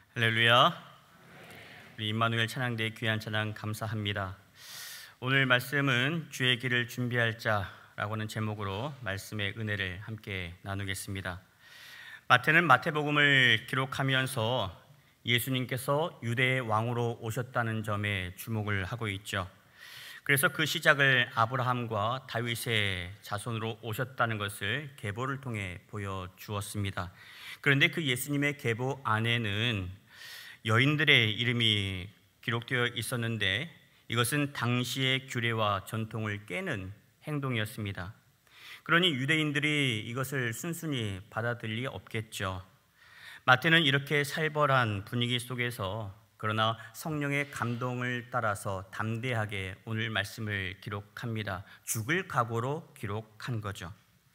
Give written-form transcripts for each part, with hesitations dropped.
할렐루야. 우리 임마누엘 찬양대의 귀한 찬양 감사합니다. 오늘 말씀은 주의 길을 준비할 자라고 하는 제목으로 말씀의 은혜를 함께 나누겠습니다. 마태는 마태복음을 기록하면서 예수님께서 유대의 왕으로 오셨다는 점에 주목을 하고 있죠. 그래서 그 시작을 아브라함과 다윗의 자손으로 오셨다는 것을 계보를 통해 보여주었습니다. 그런데 그 예수님의 계보 안에는 여인들의 이름이 기록되어 있었는데 이것은 당시의 규례와 전통을 깨는 행동이었습니다. 그러니 유대인들이 이것을 순순히 받아들일 리 없겠죠. 마태는 이렇게 살벌한 분위기 속에서 그러나 성령의 감동을 따라서 담대하게 오늘 말씀을 기록합니다. 죽을 각오로 기록한 거죠.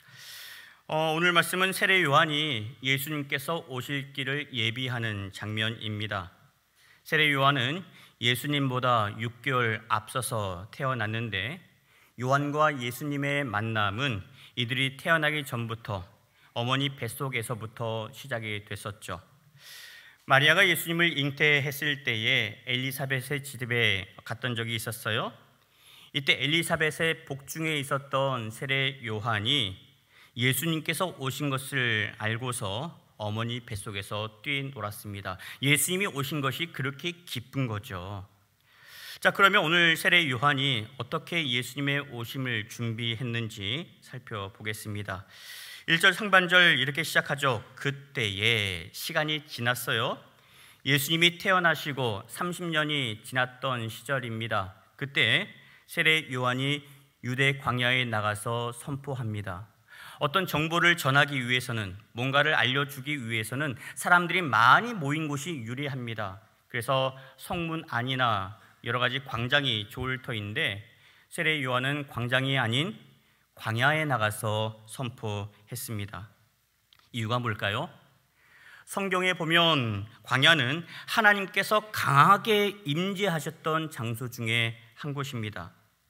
오늘 말씀은 세례 요한이 예수님께서 오실 길을 예비하는 장면입니다. 세례 요한은 예수님보다 6개월 앞서서 태어났는데 요한과 예수님의 만남은 이들이 태어나기 전부터 어머니 뱃속에서부터 시작이 됐었죠. 마리아가 예수님을 잉태했을 때에 엘리사벳의 집에 갔던 적이 있었어요. 이때 엘리사벳의 복중에 있었던 세례 요한이 예수님께서 오신 것을 알고서 어머니 뱃속에서 뛰놀았습니다. 예수님이 오신 것이 그렇게 기쁜 거죠. 자, 그러면 오늘 세례 요한이 어떻게 예수님의 오심을 준비했는지 살펴보겠습니다. 1절 상반절 이렇게 시작하죠. 그때에 시간이 지났어요. 예수님이 태어나시고 30년이 지났던 시절입니다. 그때 세례 요한이 유대 광야에 나가서 선포합니다. 어떤 정보를 전하기 위해서는, 뭔가를 알려주기 위해서는 사람들이 많이 모인 곳이 유리합니다. 그래서 성문 안이나 여러 가지 광장이 좋을 터인데 세례 요한은 광장이 아닌 광야에 나가서 선포했습니다. 이유가 뭘까요? 성경에 보면 광야는 하나님께서 강하게 임재하셨던 장소 중에 한 곳입니다.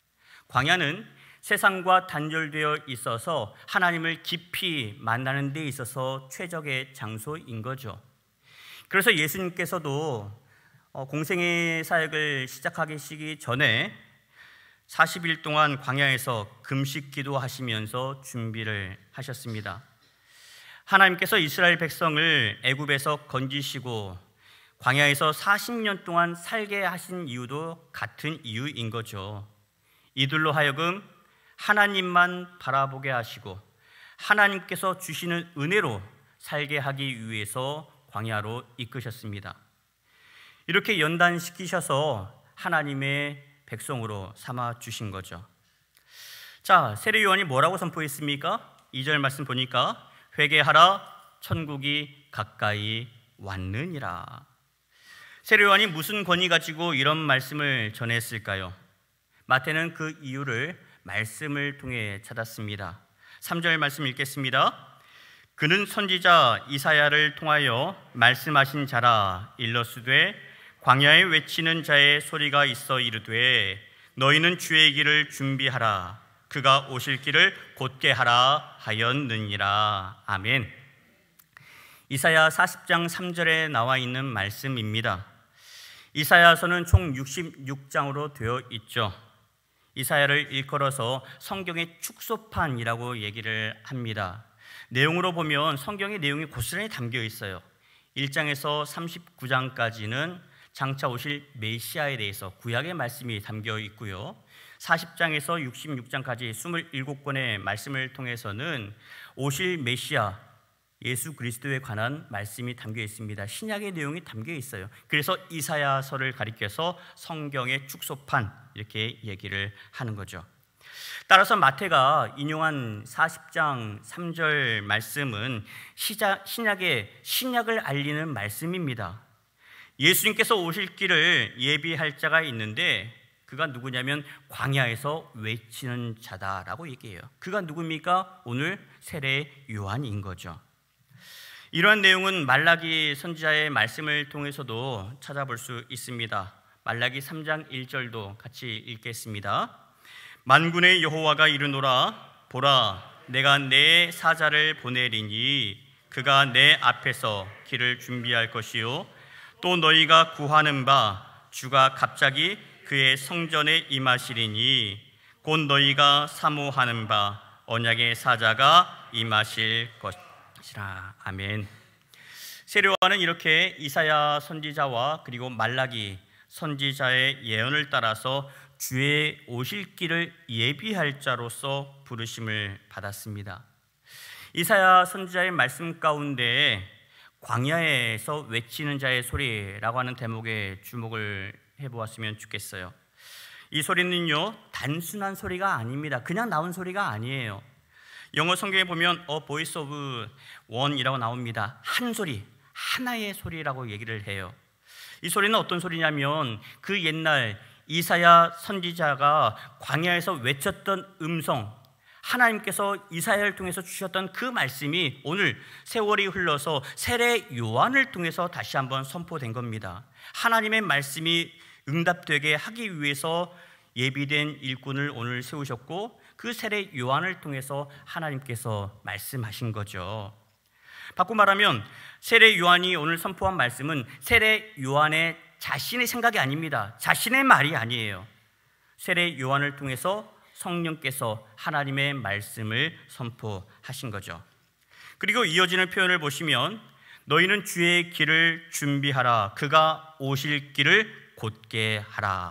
광야는 세상과 단절되어 있어서 하나님을 깊이 만나는 데 있어서 최적의 장소인 거죠. 그래서 예수님께서도 공생의 사역을 시작하시기 전에 40일 동안 광야에서 금식 기도하시면서 준비를 하셨습니다. 하나님께서 이스라엘 백성을 애굽에서 건지시고 광야에서 40년 동안 살게 하신 이유도 같은 이유인 거죠. 이들로 하여금 하나님만 바라보게 하시고 하나님께서 주시는 은혜로 살게 하기 위해서 광야로 이끄셨습니다. 이렇게 연단시키셔서 하나님의 백성으로 삼아 주신 거죠. 자, 세례 요한이 뭐라고 선포했습니까? 2절 말씀 보니까 회개하라, 천국이 가까이 왔느니라. 세례 요한이 무슨 권위 가지고 이런 말씀을 전했을까요? 마태는 그 이유를 말씀을 통해 찾았습니다. 3절 말씀 읽겠습니다. 그는 선지자 이사야를 통하여 말씀하신 자라. 일러스되 광야에 외치는 자의 소리가 있어 이르되 너희는 주의 길을 준비하라. 그가 오실 길을 곧게 하라 하였느니라. 아멘. 이사야 40장 3절에 나와 있는 말씀입니다. 이사야서는 총 66장으로 되어 있죠. 이사야를 일컬어서 성경의 축소판이라고 얘기를 합니다. 내용으로 보면 성경의 내용이 고스란히 담겨 있어요. 1장에서 39장까지는 장차 오실 메시아에 대해서 구약의 말씀이 담겨 있고요. 40장에서 66장까지 27권의 말씀을 통해서는 오실 메시아 예수 그리스도에 관한 말씀이 담겨 있습니다. 신약의 내용이 담겨 있어요. 그래서 이사야서를 가리켜서 성경의 축소판 이렇게 얘기를 하는 거죠. 따라서 마태가 인용한 40장 3절 말씀은 신약을 알리는 말씀입니다. 예수님께서 오실 길을 예비할 자가 있는데 그가 누구냐면 광야에서 외치는 자다라고 얘기해요. 그가 누굽니까? 오늘 세례 요한인 거죠. 이러한 내용은 말라기 선지자의 말씀을 통해서도 찾아볼 수 있습니다. 말라기 3장 1절도 같이 읽겠습니다. 만군의 여호와가 이르노라. 보라, 내가 내 사자를 보내리니 그가 내 앞에서 길을 준비할 것이요 또 너희가 구하는 바 주가 갑자기 그의 성전에 임하시리니 곧 너희가 사모하는 바 언약의 사자가 임하실 것이라. 아멘. 세례요한은 이렇게 이사야 선지자와 그리고 말라기 선지자의 예언을 따라서 주의 오실 길을 예비할 자로서 부르심을 받았습니다. 이사야 선지자의 말씀 가운데 광야에서 외치는 자의 소리라고 하는 대목에 주목을 해보았으면 좋겠어요. 이 소리는요, 단순한 소리가 아닙니다. 그냥 나온 소리가 아니에요. 영어 성경에 보면 A voice of one이라고 나옵니다. 한 소리, 하나의 소리라고 얘기를 해요. 이 소리는 어떤 소리냐면 그 옛날 이사야 선지자가 광야에서 외쳤던 음성, 하나님께서 이사야를 통해서 주셨던 그 말씀이 오늘 세월이 흘러서 세례 요한을 통해서 다시 한번 선포된 겁니다. 하나님의 말씀이 응답되게 하기 위해서 예비된 일꾼을 오늘 세우셨고 그 세례 요한을 통해서 하나님께서 말씀하신 거죠. 바꿔 말하면 세례 요한이 오늘 선포한 말씀은 세례 요한의 자신의 생각이 아닙니다. 자신의 말이 아니에요. 세례 요한을 통해서 성령께서 하나님의 말씀을 선포하신 거죠. 그리고 이어지는 표현을 보시면 너희는 주의 길을 준비하라. 그가 오실 길을 곧게 하라.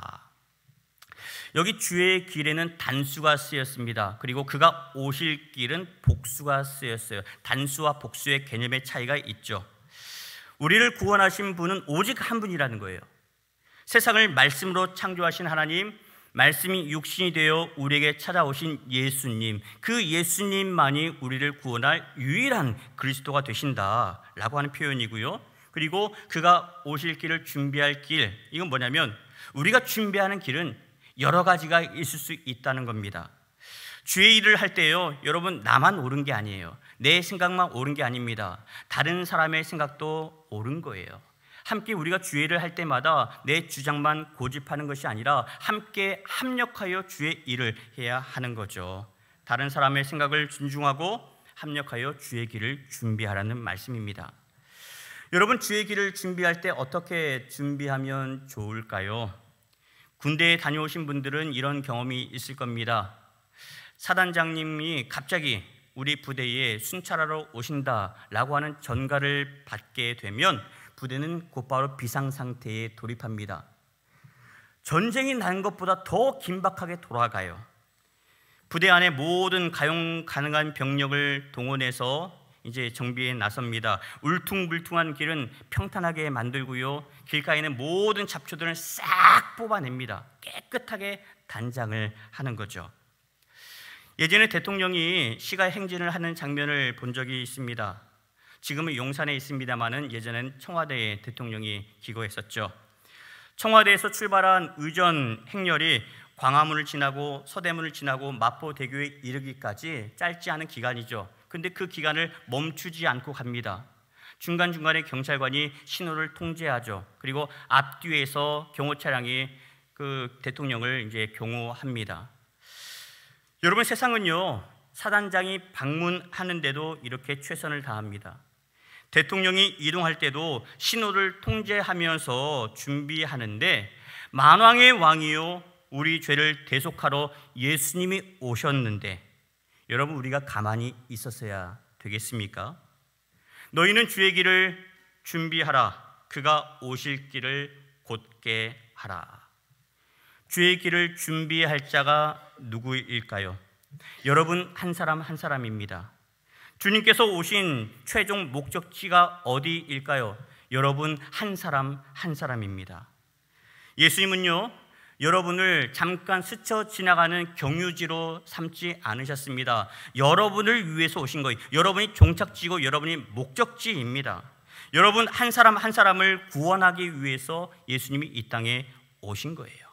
여기 주의 길에는 단수가 쓰였습니다. 그리고 그가 오실 길은 복수가 쓰였어요. 단수와 복수의 개념의 차이가 있죠. 우리를 구원하신 분은 오직 한 분이라는 거예요. 세상을 말씀으로 창조하신 하나님, 말씀이 육신이 되어 우리에게 찾아오신 예수님, 그 예수님만이 우리를 구원할 유일한 그리스도가 되신다라고 하는 표현이고요. 그리고 그가 오실 길을 준비할 길, 이건 뭐냐면 우리가 준비하는 길은 여러 가지가 있을 수 있다는 겁니다. 주의 일을 할 때요, 여러분 나만 옳은 게 아니에요. 내 생각만 옳은 게 아닙니다. 다른 사람의 생각도 옳은 거예요. 함께 우리가 주의 일을 할 때마다 내 주장만 고집하는 것이 아니라 함께 합력하여 주의 일을 해야 하는 거죠. 다른 사람의 생각을 존중하고 합력하여 주의 길을 준비하라는 말씀입니다. 여러분, 주의 길을 준비할 때 어떻게 준비하면 좋을까요? 군대에 다녀오신 분들은 이런 경험이 있을 겁니다. 사단장님이 갑자기 우리 부대에 순찰하러 오신다라고 하는 전가를 받게 되면 부대는 곧바로 비상상태에 돌입합니다. 전쟁이 난 것보다 더 긴박하게 돌아가요. 부대 안에 모든 가용 가능한 병력을 동원해서 이제 정비에 나섭니다. 울퉁불퉁한 길은 평탄하게 만들고요, 길가에는 모든 잡초들을 싹 뽑아냅니다. 깨끗하게 단장을 하는 거죠. 예전에 대통령이 시가 행진을 하는 장면을 본 적이 있습니다. 지금은 용산에 있습니다마는 예전엔 청와대에 대통령이 기거했었죠. 청와대에서 출발한 의전 행렬이 광화문을 지나고 서대문을 지나고 마포대교에 이르기까지 짧지 않은 기간이죠. 근데 그 기간을 멈추지 않고 갑니다. 중간중간에 경찰관이 신호를 통제하죠. 그리고 앞뒤에서 경호 차량이 그 대통령을 이제 경호합니다. 여러분, 세상은요, 사단장이 방문하는데도 이렇게 최선을 다합니다. 대통령이 이동할 때도 신호를 통제하면서 준비하는데, 만왕의 왕이요 우리 죄를 대속하러 예수님이 오셨는데 여러분, 우리가 가만히 있었어야 되겠습니까? 너희는 주의 길을 준비하라. 그가 오실 길을 곧게 하라. 주의 길을 준비할 자가 누구일까요? 여러분 한 사람 한 사람입니다. 주님께서 오신 최종 목적지가 어디일까요? 여러분 한 사람 한 사람입니다. 예수님은요, 여러분을 잠깐 스쳐 지나가는 경유지로 삼지 않으셨습니다. 여러분을 위해서 오신 거예요. 여러분이 종착지고 여러분이 목적지입니다. 여러분 한 사람 한 사람을 구원하기 위해서 예수님이 이 땅에 오신 거예요.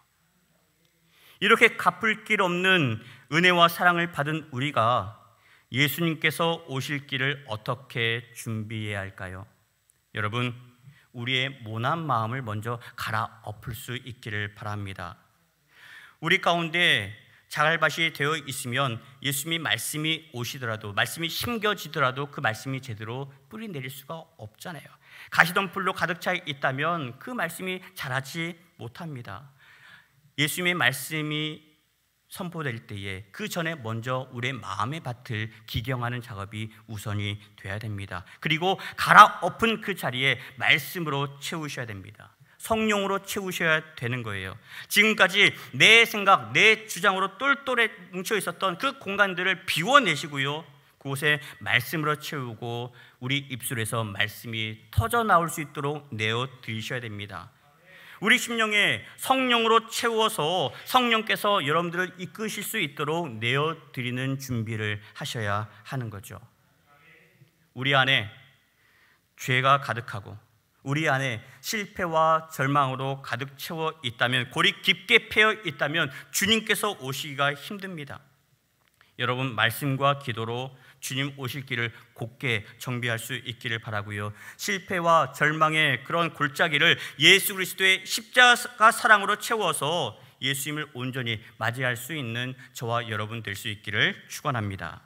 이렇게 갚을 길 없는 은혜와 사랑을 받은 우리가 예수님께서 오실 길을 어떻게 준비해야 할까요? 여러분, 우리의 모난 마음을 먼저 갈아엎을 수 있기를 바랍니다. 우리 가운데 자갈밭이 되어 있으면 예수님이 말씀이 오시더라도, 말씀이 심겨지더라도 그 말씀이 제대로 뿌리 내릴 수가 없잖아요. 가시덤불로 가득 차 있다면 그 말씀이 자라지 못합니다. 예수님의 말씀이 선포될 때에 그 전에 먼저 우리의 마음의 밭을 기경하는 작업이 우선이 돼야 됩니다. 그리고 갈아엎은 그 자리에 말씀으로 채우셔야 됩니다. 성령으로 채우셔야 되는 거예요. 지금까지 내 생각, 내 주장으로 똘똘해 뭉쳐 있었던 그 공간들을 비워내시고요, 그곳에 말씀으로 채우고 우리 입술에서 말씀이 터져 나올 수 있도록 내어 드리셔야 됩니다. 우리 심령에 성령으로 채워서 성령께서 여러분들을 이끄실 수 있도록 내어 드리는 준비를 하셔야 하는 거죠. 우리 안에 죄가 가득하고 우리 안에 실패와 절망으로 가득 채워 있다면, 골이 깊게 패여 있다면 주님께서 오시기가 힘듭니다. 여러분, 말씀과 기도로 주님 오실 길을 곧게 정비할 수 있기를 바라고요. 실패와 절망의 그런 골짜기를 예수 그리스도의 십자가 사랑으로 채워서 예수님을 온전히 맞이할 수 있는 저와 여러분 될 수 있기를 축원합니다.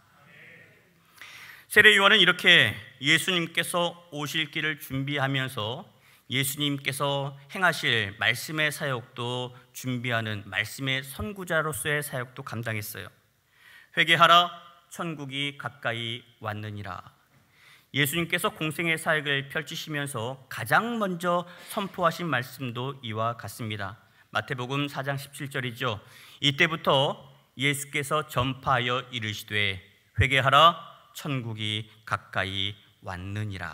세례 요한은 이렇게 예수님께서 오실 길을 준비하면서 예수님께서 행하실 말씀의 사역도 준비하는 말씀의 선구자로서의 사역도 감당했어요. 회개하라, 천국이 가까이 왔느니라. 예수님께서 공생의 사역을 펼치시면서 가장 먼저 선포하신 말씀도 이와 같습니다. 마태복음 4장 17절이죠. 이때부터 예수께서 전파하여 이르시되 회개하라, 천국이 가까이 왔느니라.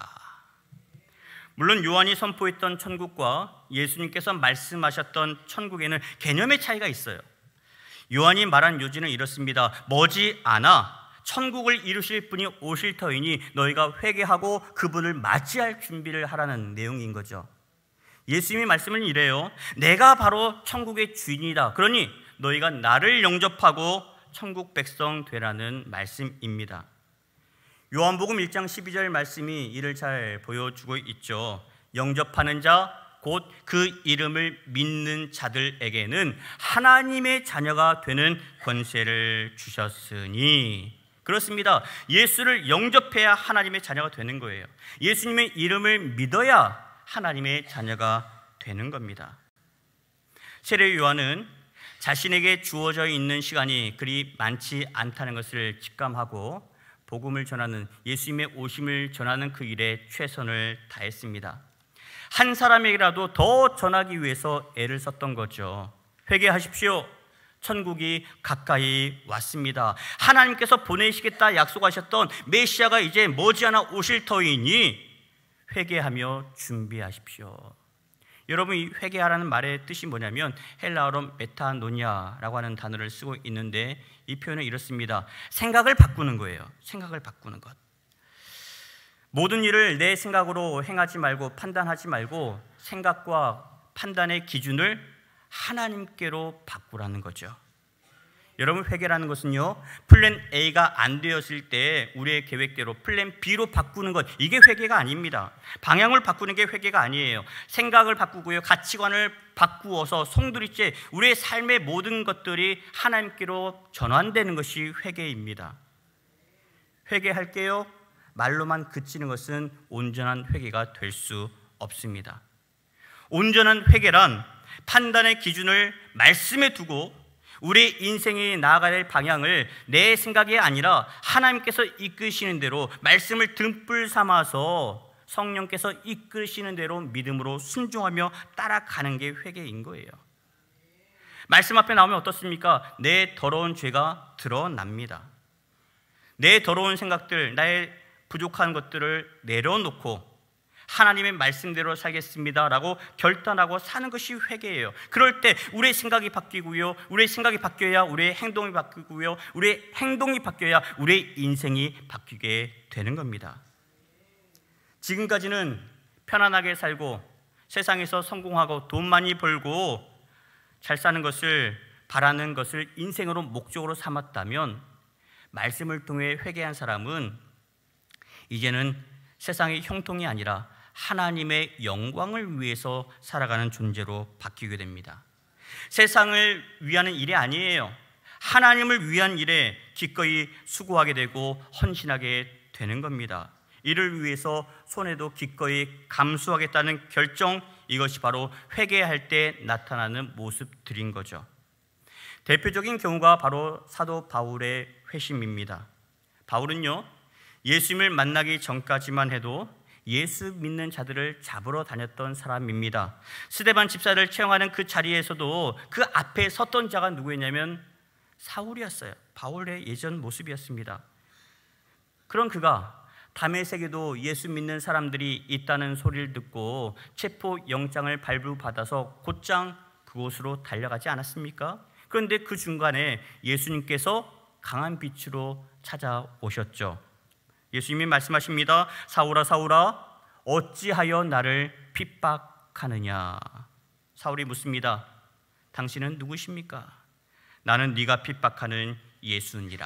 물론 요한이 선포했던 천국과 예수님께서 말씀하셨던 천국에는 개념의 차이가 있어요. 요한이 말한 요지는 이렇습니다. 머지않아 천국을 이루실 분이 오실 터이니 너희가 회개하고 그분을 맞이할 준비를 하라는 내용인 거죠. 예수님의 말씀은 이래요. 내가 바로 천국의 주인이다. 그러니 너희가 나를 영접하고 천국 백성 되라는 말씀입니다. 요한복음 1장 12절 말씀이 이를 잘 보여주고 있죠. 영접하는 자, 곧 그 이름을 믿는 자들에게는 하나님의 자녀가 되는 권세를 주셨으니. 그렇습니다. 예수를 영접해야 하나님의 자녀가 되는 거예요. 예수님의 이름을 믿어야 하나님의 자녀가 되는 겁니다. 세례 요한은 자신에게 주어져 있는 시간이 그리 많지 않다는 것을 직감하고 복음을 전하는, 예수님의 오심을 전하는 그 일에 최선을 다했습니다. 한 사람에게라도 더 전하기 위해서 애를 썼던 거죠. 회개하십시오. 천국이 가까이 왔습니다. 하나님께서 보내시겠다 약속하셨던 메시아가 이제 머지않아 오실 터이니 회개하며 준비하십시오. 여러분, 이 회개하라는 말의 뜻이 뭐냐면 헬라어로 메타노니아라고 하는 단어를 쓰고 있는데 이 표현은 이렇습니다. 생각을 바꾸는 거예요. 생각을 바꾸는 것. 모든 일을 내 생각으로 행하지 말고 판단하지 말고 생각과 판단의 기준을 하나님께로 바꾸라는 거죠. 여러분, 회개라는 것은요, 플랜 A가 안 되었을 때 우리의 계획대로 플랜 B로 바꾸는 것, 이게 회개가 아닙니다. 방향을 바꾸는 게 회개가 아니에요. 생각을 바꾸고요, 가치관을 바꾸어서 송두리째 우리의 삶의 모든 것들이 하나님께로 전환되는 것이 회개입니다. 회개할게요 말로만 그치는 것은 온전한 회개가 될 수 없습니다. 온전한 회개란 판단의 기준을 말씀에 두고 우리 인생이 나아가야 될 방향을 내 생각이 아니라 하나님께서 이끄시는 대로 말씀을 등불 삼아서 성령께서 이끄시는 대로 믿음으로 순종하며 따라가는 게 회개인 거예요. 말씀 앞에 나오면 어떻습니까? 내 더러운 죄가 드러납니다. 내 더러운 생각들, 나의 부족한 것들을 내려놓고 하나님의 말씀대로 살겠습니다라고 결단하고 사는 것이 회개예요. 그럴 때 우리의 생각이 바뀌고요, 우리의 생각이 바뀌어야 우리의 행동이 바뀌고요, 우리의 행동이 바뀌어야 우리의 인생이 바뀌게 되는 겁니다. 지금까지는 편안하게 살고 세상에서 성공하고 돈 많이 벌고 잘 사는 것을 바라는 것을 인생으로 목적으로 삼았다면 말씀을 통해 회개한 사람은 이제는 세상의 형통이 아니라 하나님의 영광을 위해서 살아가는 존재로 바뀌게 됩니다. 세상을 위하는 일이 아니에요. 하나님을 위한 일에 기꺼이 수고하게 되고 헌신하게 되는 겁니다. 이를 위해서 손해도 기꺼이 감수하겠다는 결정, 이것이 바로 회개할 때 나타나는 모습들인 거죠. 대표적인 경우가 바로 사도 바울의 회심입니다. 바울은요, 예수님을 만나기 전까지만 해도 예수 믿는 자들을 잡으러 다녔던 사람입니다. 스데반 집사를 채용하는 그 자리에서도 그 앞에 섰던 자가 누구였냐면 사울이었어요. 바울의 예전 모습이었습니다. 그런 그가 다메섹에도 예수 믿는 사람들이 있다는 소리를 듣고 체포 영장을 발부받아서 곧장 그곳으로 달려가지 않았습니까? 그런데 그 중간에 예수님께서 강한 빛으로 찾아오셨죠. 예수님이 말씀하십니다. 사울아 사울아 어찌하여 나를 핍박하느냐. 사울이 묻습니다. 당신은 누구십니까? 나는 네가 핍박하는 예수니라.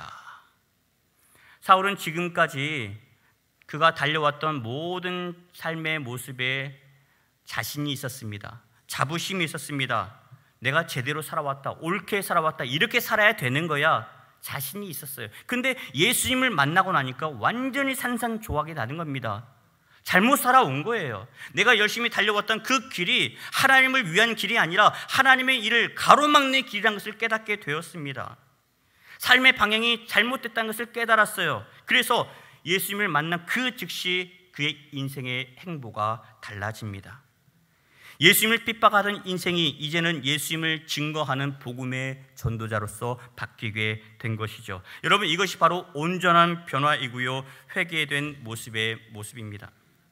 사울은 지금까지 그가 달려왔던 모든 삶의 모습에 자신이 있었습니다. 자부심이 있었습니다. 내가 제대로 살아왔다, 옳게 살아왔다, 이렇게 살아야 되는 거야, 자신이 있었어요. 근데 예수님을 만나고 나니까 완전히 산산조각이 나는 겁니다. 잘못 살아온 거예요. 내가 열심히 달려왔던 그 길이 하나님을 위한 길이 아니라 하나님의 일을 가로막는 길이라는 것을 깨닫게 되었습니다. 삶의 방향이 잘못됐다는 것을 깨달았어요. 그래서 예수님을 만난 그 즉시 그의 인생의 행보가 달라집니다. 예수님을 핍박하던 인생이 이제는 예수님을 증거하는 복음의 전도자로서 바뀌게 된 것이죠. 여러분, 이것이 바로 온전한 변화이고요, 회개된 모습입니다.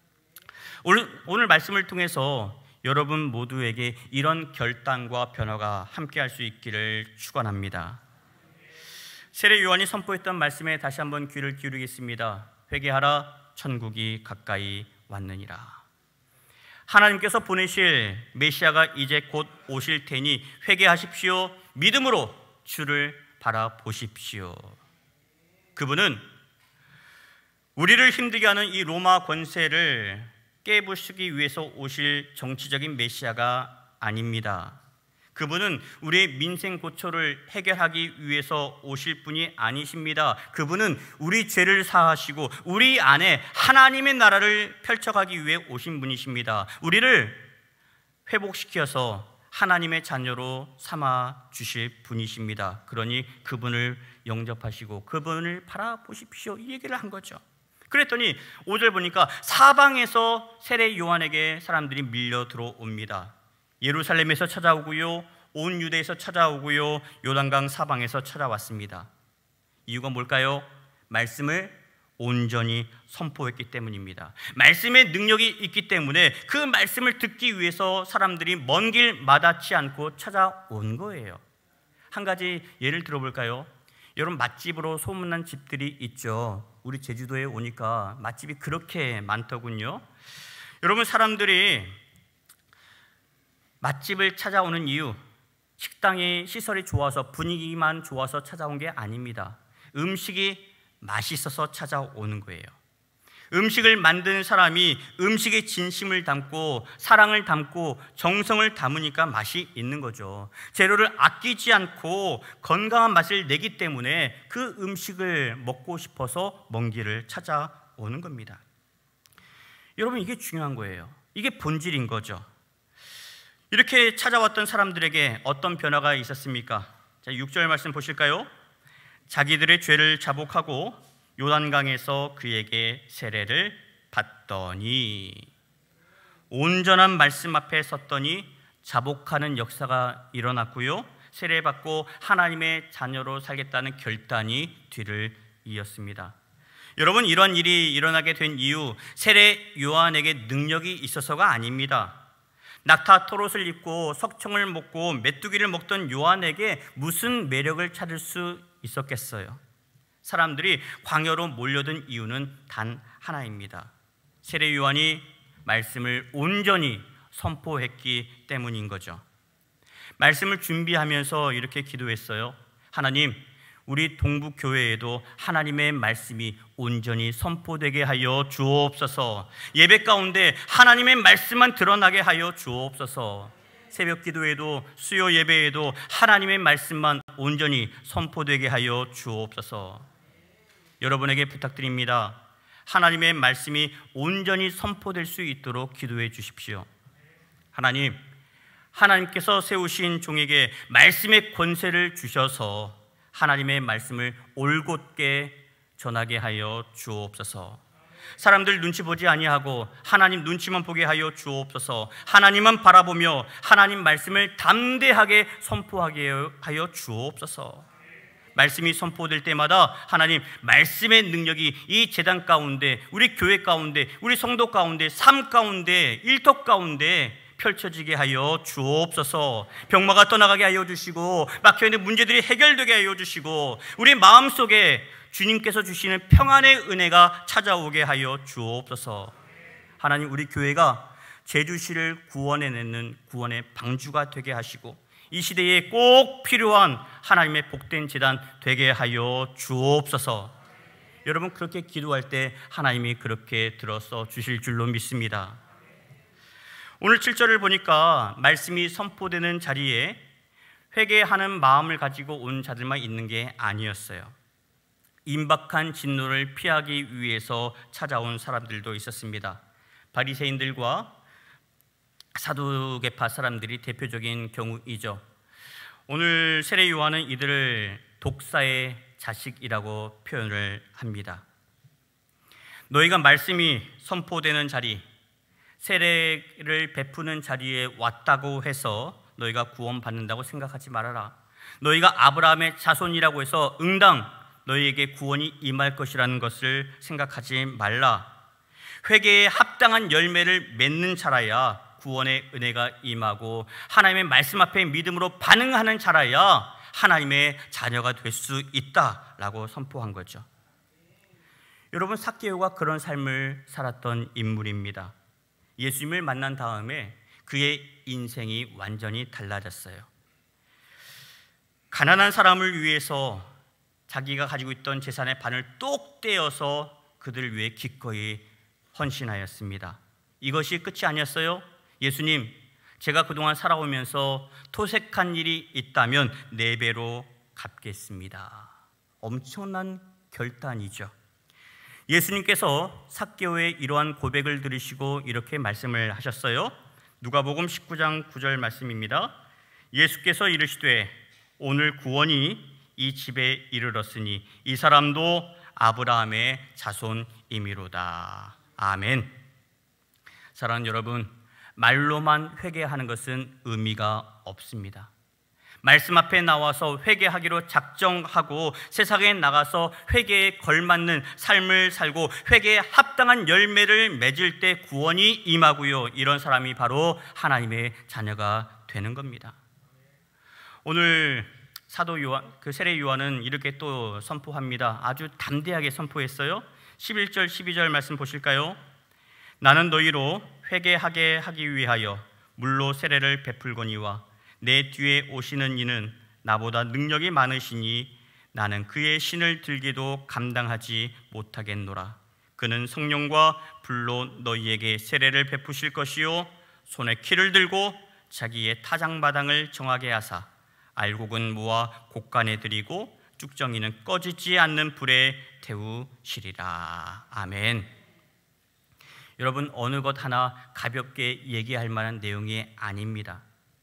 오늘 말씀을 통해서 여러분 모두에게 이런 결단과 변화가 함께할 수 있기를 축원합니다. 세례 요한이 선포했던 말씀에 다시 한번 귀를 기울이겠습니다. 회개하라, 천국이 가까이 왔느니라. 하나님께서 보내실 메시아가 이제 곧 오실 테니 회개하십시오. 믿음으로 주를 바라보십시오. 그분은 우리를 힘들게 하는 이 로마 권세를 깨부수기 위해서 오실 정치적인 메시아가 아닙니다. 그분은 우리의 민생 고초를 해결하기 위해서 오실 분이 아니십니다. 그분은 우리 죄를 사하시고 우리 안에 하나님의 나라를 펼쳐가기 위해 오신 분이십니다. 우리를 회복시켜서 하나님의 자녀로 삼아 주실 분이십니다. 그러니 그분을 영접하시고 그분을 바라보십시오, 이 얘기를 한 거죠. 그랬더니 5절 보니까 사방에서 세례 요한에게 사람들이 밀려 들어옵니다. 예루살렘에서 찾아오고요, 온 유대에서 찾아오고요, 요단강 사방에서 찾아왔습니다. 이유가 뭘까요? 말씀을 온전히 선포했기 때문입니다. 말씀의 능력이 있기 때문에 그 말씀을 듣기 위해서 사람들이 먼 길 마다치 않고 찾아온 거예요. 한 가지 예를 들어볼까요? 여러분, 맛집으로 소문난 집들이 있죠. 우리 제주도에 오니까 맛집이 그렇게 많더군요. 여러분, 사람들이 맛집을 찾아오는 이유, 식당이 시설이 좋아서 분위기만 좋아서 찾아온 게 아닙니다. 음식이 맛있어서 찾아오는 거예요. 음식을 만드는 사람이 음식에 진심을 담고 사랑을 담고 정성을 담으니까 맛이 있는 거죠. 재료를 아끼지 않고 건강한 맛을 내기 때문에 그 음식을 먹고 싶어서 먼 길을 찾아오는 겁니다. 여러분, 이게 중요한 거예요. 이게 본질인 거죠. 이렇게 찾아왔던 사람들에게 어떤 변화가 있었습니까? 자, 6절 말씀 보실까요? 자기들의 죄를 자복하고 요단강에서 그에게 세례를 받더니, 온전한 말씀 앞에 섰더니 자복하는 역사가 일어났고요, 세례받고 하나님의 자녀로 살겠다는 결단이 뒤를 이었습니다. 여러분, 이런 일이 일어나게 된 이유, 세례 요한에게 능력이 있어서가 아닙니다. 낙타 토롯을 입고 석청을 먹고 메뚜기를 먹던 요한에게 무슨 매력을 찾을 수 있었겠어요? 사람들이 광야로 몰려든 이유는 단 하나입니다. 세례 요한이 말씀을 온전히 선포했기 때문인 거죠. 말씀을 준비하면서 이렇게 기도했어요. 하나님, 우리 동북교회에도 하나님의 말씀이 온전히 선포되게 하여 주옵소서. 예배 가운데 하나님의 말씀만 드러나게 하여 주옵소서. 새벽 기도에도 수요 예배에도 하나님의 말씀만 온전히 선포되게 하여 주옵소서. 여러분에게 부탁드립니다. 하나님의 말씀이 온전히 선포될 수 있도록 기도해 주십시오. 하나님께서 세우신 종에게 말씀의 권세를 주셔서 하나님의 말씀을 올곧게 전하게 하여 주옵소서. 사람들 눈치 보지 아니하고 하나님 눈치만 보게 하여 주옵소서. 하나님만 바라보며 하나님 말씀을 담대하게 선포하게 하여 주옵소서. 말씀이 선포될 때마다 하나님 말씀의 능력이 이 제단 가운데, 우리 교회 가운데, 우리 성도 가운데, 삶 가운데, 일터 가운데 펼쳐지게 하여 주옵소서. 병마가 떠나가게 하여 주시고 막혀있는 문제들이 해결되게 하여 주시고 우리 마음속에 주님께서 주시는 평안의 은혜가 찾아오게 하여 주옵소서. 하나님, 우리 교회가 제주시를 구원해내는 구원의 방주가 되게 하시고 이 시대에 꼭 필요한 하나님의 복된 제단 되게 하여 주옵소서. 여러분, 그렇게 기도할 때 하나님이 그렇게 들어서 주실 줄로 믿습니다. 오늘 7절을 보니까 말씀이 선포되는 자리에 회개하는 마음을 가지고 온 자들만 있는 게 아니었어요. 임박한 진노를 피하기 위해서 찾아온 사람들도 있었습니다. 바리새인들과 사두개파 사람들이 대표적인 경우이죠. 오늘 세례 요한은 이들을 독사의 자식이라고 표현을 합니다. 너희가 말씀이 선포되는 자리, 세례를 베푸는 자리에 왔다고 해서 너희가 구원받는다고 생각하지 말아라. 너희가 아브라함의 자손이라고 해서 응당 너희에게 구원이 임할 것이라는 것을 생각하지 말라. 회개에 합당한 열매를 맺는 자라야 구원의 은혜가 임하고 하나님의 말씀 앞에 믿음으로 반응하는 자라야 하나님의 자녀가 될 수 있다라고 선포한 거죠. 여러분, 삭개오가 그런 삶을 살았던 인물입니다. 예수님을 만난 다음에 그의 인생이 완전히 달라졌어요. 가난한 사람을 위해서 자기가 가지고 있던 재산의 반을 똑 떼어서 그들을 위해 기꺼이 헌신하였습니다. 이것이 끝이 아니었어요. 예수님, 제가 그동안 살아오면서 토색한 일이 있다면 4배로 갚겠습니다. 엄청난 결단이죠. 예수님께서 삭개오의 이러한 고백을 들으시고 이렇게 말씀을 하셨어요. 누가복음 19장 9절 말씀입니다. 예수께서 이르시되 오늘 구원이 이 집에 이르렀으니 이 사람도 아브라함의 자손이미로다. 아멘. 사랑하는 여러분, 말로만 회개하는 것은 의미가 없습니다. 말씀 앞에 나와서 회개하기로 작정하고 세상에 나가서 회개에 걸맞는 삶을 살고 회개에 합당한 열매를 맺을 때 구원이 임하고요. 이런 사람이 바로 하나님의 자녀가 되는 겁니다. 오늘 사도 요한, 세례 요한은 이렇게 또 선포합니다. 아주 담대하게 선포했어요. 11절 12절 말씀 보실까요? 나는 너희로 회개하게 하기 위하여 물로 세례를 베풀거니와 내 뒤에 오시는 이는 나보다 능력이 많으시니 나는 그의 신을 들기도 감당하지 못하겠노라. 그는 성령과 불로 너희에게 세례를 베푸실 것이요 손에 키를 들고 자기의 타작마당을 정하게 하사 알곡은 모아 곡간에 들이고 쭉정이는 꺼지지 않는 불에 태우시리라. 아멘. 여러분, 어느 것 하나 가볍게 얘기할 만한 내용이 아닙니다.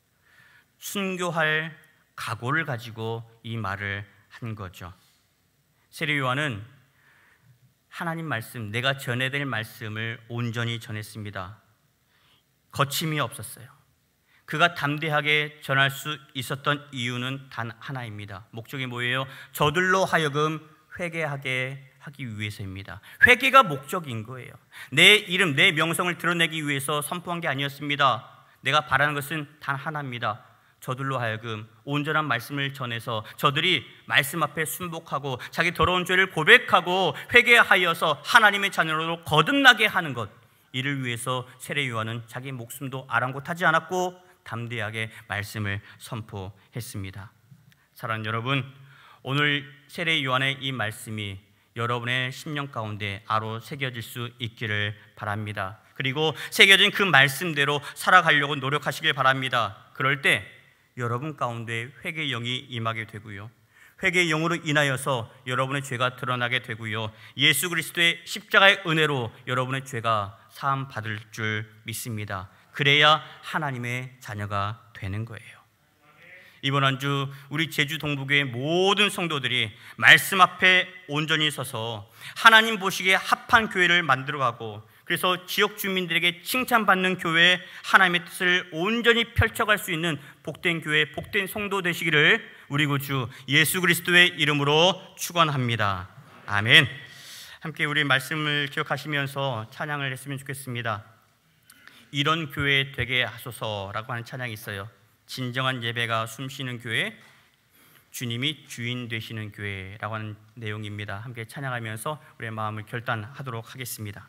순교할 각오를 가지고 이 말을 한 거죠. 세례 요한은 하나님 말씀, 내가 전해야 될 말씀을 온전히 전했습니다. 거침이 없었어요. 그가 담대하게 전할 수 있었던 이유는 단 하나입니다. 목적이 뭐예요? 저들로 하여금 회개하게 하기 위해서입니다. 회개가 목적인 거예요. 내 이름, 내 명성을 드러내기 위해서 선포한 게 아니었습니다. 내가 바라는 것은 단 하나입니다. 저들로 하여금 온전한 말씀을 전해서 저들이 말씀 앞에 순복하고 자기 더러운 죄를 고백하고 회개하여서 하나님의 자녀로 거듭나게 하는 것, 이를 위해서 세례 요한은 자기 목숨도 아랑곳하지 않았고 담대하게 말씀을 선포했습니다. 사랑하는 여러분, 오늘 세례 요한의 이 말씀이 여러분의 심령 가운데 아로 새겨질 수 있기를 바랍니다. 그리고 새겨진 그 말씀대로 살아가려고 노력하시길 바랍니다. 그럴 때 여러분 가운데 회개의 영이 임하게 되고요, 회개의 영으로 인하여서 여러분의 죄가 드러나게 되고요, 예수 그리스도의 십자가의 은혜로 여러분의 죄가 사함 받을 줄 믿습니다. 그래야 하나님의 자녀가 되는 거예요. 이번 한 주 우리 제주 동부교회 모든 성도들이 말씀 앞에 온전히 서서 하나님 보시기에 합한 교회를 만들어가고, 그래서 지역 주민들에게 칭찬받는 교회, 하나님의 뜻을 온전히 펼쳐갈 수 있는 복된 교회, 복된 성도 되시기를 우리 구주 예수 그리스도의 이름으로 축원합니다. 아멘. 함께 우리 말씀을 기억하시면서 찬양을 했으면 좋겠습니다. 이런 교회 되게 하소서라고 하는 찬양이 있어요. 진정한 예배가 숨쉬는 교회, 주님이 주인 되시는 교회라고 하는 내용입니다. 함께 찬양하면서 우리의 마음을 결단하도록 하겠습니다.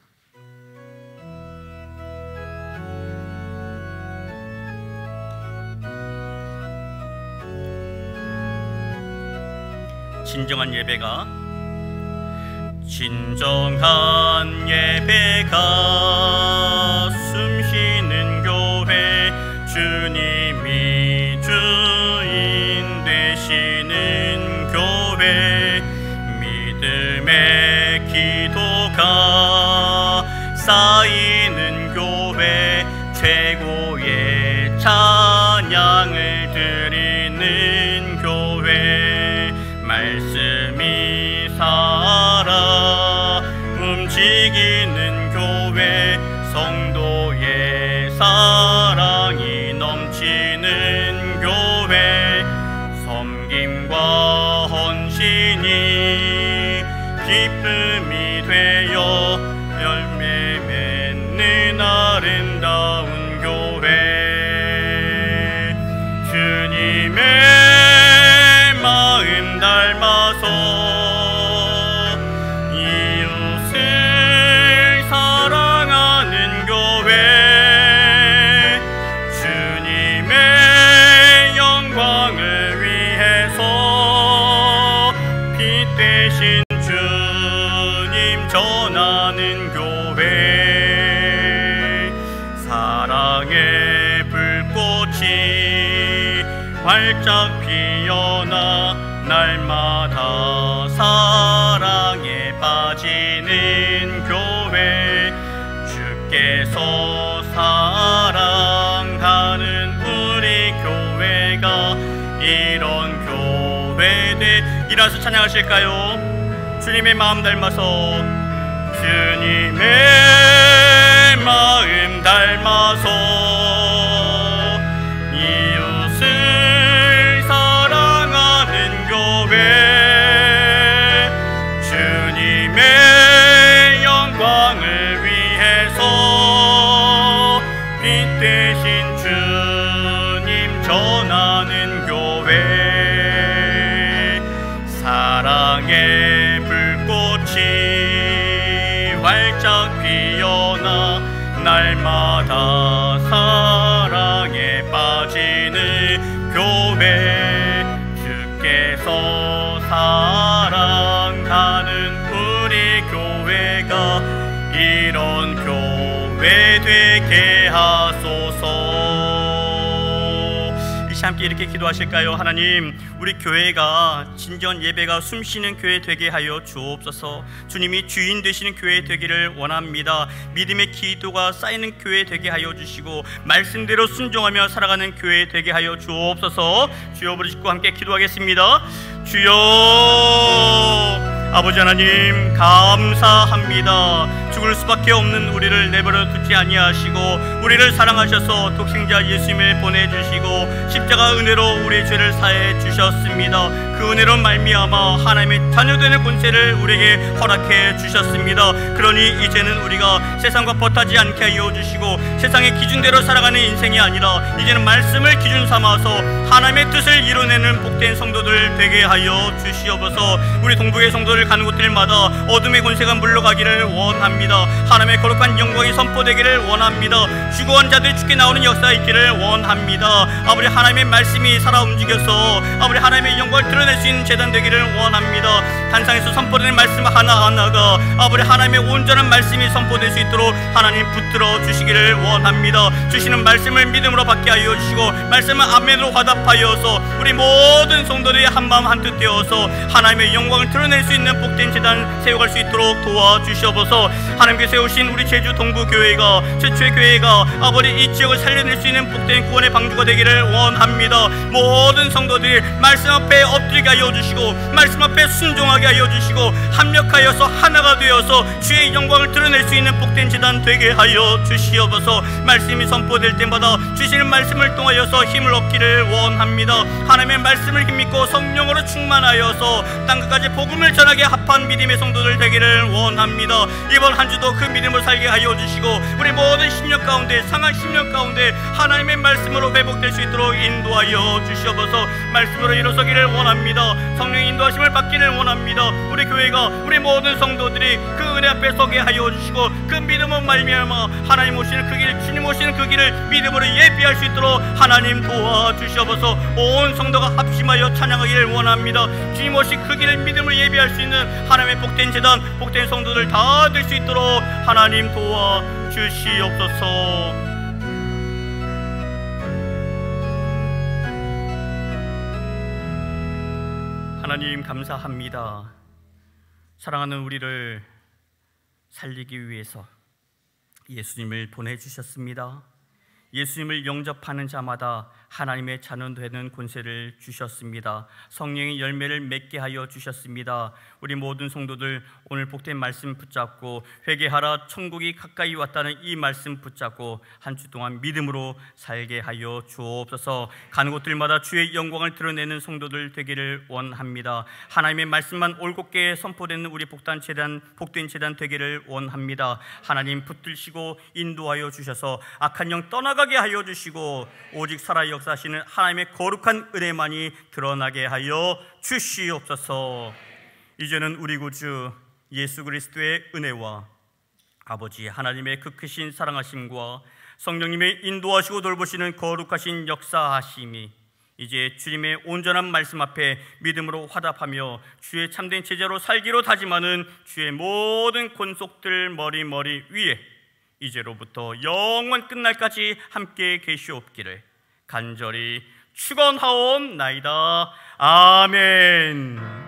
진정한 예배가 숨쉬는 교회, 주님이 주인 되시는 교회, 믿음의 기도가 쌓이는 교회, 최고의 찬양을 드리는 교회, 말씀이 살아 움직이는 교회, 성도의 사랑이 넘치는 교회, 섬김과 헌신이 기쁨이 되어 열매 맺는 아름다운 교회, 주님의 마음 닮아서 이웃을 사랑하는 교회, 주님의 영광을 위해서 빛 대신 주님 전하는 교회, 사랑의 불꽃이 활짝 피어나 날마다 사랑에 빠지는 교회, 주께서 사랑하는 우리 교회가 이런 교회들. 일어나서 찬양하실까요? 주님의 마음 닮아서, 주님의 마음 닮아서 이웃을 사랑하는 교회, 주님의 영광을 위해서 빛 대신 주님 전하는 교회, 사랑의 불꽃이 활짝 피어나 날마다 사랑에 빠지는 교회, 주께서 사랑하는 우리 교회가 이런 교회 되게 하소서. 이 시간 함께 이렇게 기도하실까요? 하나님, 우리 교회가 진정한 예배가 숨쉬는 교회 되게 하여 주옵소서. 주님이 주인 되시는 교회 되기를 원합니다. 믿음의 기도가 쌓이는 교회 되게 하여 주시고 말씀대로 순종하며 살아가는 교회 되게 하여 주옵소서. 주여 부르짖고 함께 기도하겠습니다. 주여, 아버지 하나님 감사합니다. 죽을 수밖에 없는 우리를 내버려 두지 아니하시고 우리를 사랑하셔서 독생자 예수님을 보내주시고 십자가 은혜로 우리의 죄를 사해 주셨습니다. 그 은혜로 말미암아 하나님의 자녀되는 권세를 우리에게 허락해 주셨습니다. 그러니 이제는 우리가 세상과 버타지 않게 하여 주시고 세상의 기준대로 살아가는 인생이 아니라 이제는 말씀을 기준 삼아서 하나님의 뜻을 이뤄내는 복된 성도들 되게 하여 주시옵소서. 우리 동부의 성도들 가는 곳들마다 어둠의 권세가 물러가기를 원합니다. 하나님의 거룩한 영광이 선포되기를 원합니다. 죽어온 자들이 죽게 나오는 역사가 있기를 원합니다. 아버지 하나님의 말씀이 살아 움직여서 아버지 하나님의 영광을 드러낼 수 있는 제단 되기를 원합니다. 단상에서 선포되는 말씀 하나하나가 아버지 하나님의 온전한 말씀이 선포될 수 있도록 하나님 붙들어 주시기를 원합니다. 주시는 말씀을 믿음으로 받게 하여 주시고 말씀을 아멘으로 화답하여서 우리 모든 성도들이 한마음 한뜻 되어서 하나님의 영광을 드러낼 수 있는 복된 제단 세워갈 수 있도록 도와주시옵소서. 하나님께 세우신 우리 제주 동부교회가 최초의 교회가 아버지 이 지역을 살려낼 수 있는 복된 구원의 방주가 되기를 원합니다. 모든 성도들이 말씀 앞에 엎드리게 하여 주시고 말씀 앞에 순종하게 하여 주시고 합력하여서 하나가 되어서 주의 영광을 드러낼 수 있는 복된 제단 되게 하여 주시옵소서. 말씀이 선포될 때마다 주시는 말씀을 통하여서 힘을 얻기를 원합니다. 하나님의 말씀을 힘입고 성령으로 충만하여서 땅끝까지 복음을 전하게 합한 믿음의 성도들 되기를 원합니다. 이번 한 주도 그 믿음을 살게 하여 주시고 우리 모든 심령 가운데 상한 심령 가운데 하나님의 말씀으로 회복될 수 있도록 인도하여 주시옵소서. 말씀으로 일어서기를 원합니다. 성령의 인도하심을 받기를 원합니다. 우리 교회가 우리 모든 성도들이 그 은혜 앞에 서게 하여 주시고 그 믿음으로 말미암아 하나님 오시는 그 길, 주님 오시는 그 길을 믿음으로 예비할 수 있도록 하나님 도와주시옵소서. 온 성도가 합심하여 찬양하기를 원합니다. 주님 오신 그 길을 믿음으로 예비할 수 있는 하나님의 복된 제단, 복된 성도들 다 될 수 있도록 하나님 도와주시옵소서. 하나님 감사합니다. 사랑하는 우리를 살리기 위해서 예수님을 보내주셨습니다. 예수님을 영접하는 자마다 하나님의 자녀 되는 권세를 주셨습니다. 성령의 열매를 맺게 하여 주셨습니다. 우리 모든 성도들 오늘 복된 말씀 붙잡고 회개하라 천국이 가까이 왔다는 이 말씀 붙잡고 한 주 동안 믿음으로 살게 하여 주옵소서. 가는 곳들마다 주의 영광을 드러내는 성도들 되기를 원합니다. 하나님의 말씀만 올곧게 선포되는 우리 복된 제단 되기를 원합니다. 하나님 붙들시고 인도하여 주셔서 악한 영 떠나가게 하여 주시고 오직 살아 역사하시는 하나님의 거룩한 은혜만이 드러나게 하여 주시옵소서. 이제는 우리 구주 예수 그리스도의 은혜와 아버지 하나님의 그 크신 사랑하심과 성령님의 인도하시고 돌보시는 거룩하신 역사하심이 이제 주님의 온전한 말씀 앞에 믿음으로 화답하며 주의 참된 제자로 살기로 다짐하는 주의 모든 권속들 머리 위에 이제로부터 영원 끝날까지 함께 계시옵기를 간절히 축원하옵나이다. 아멘.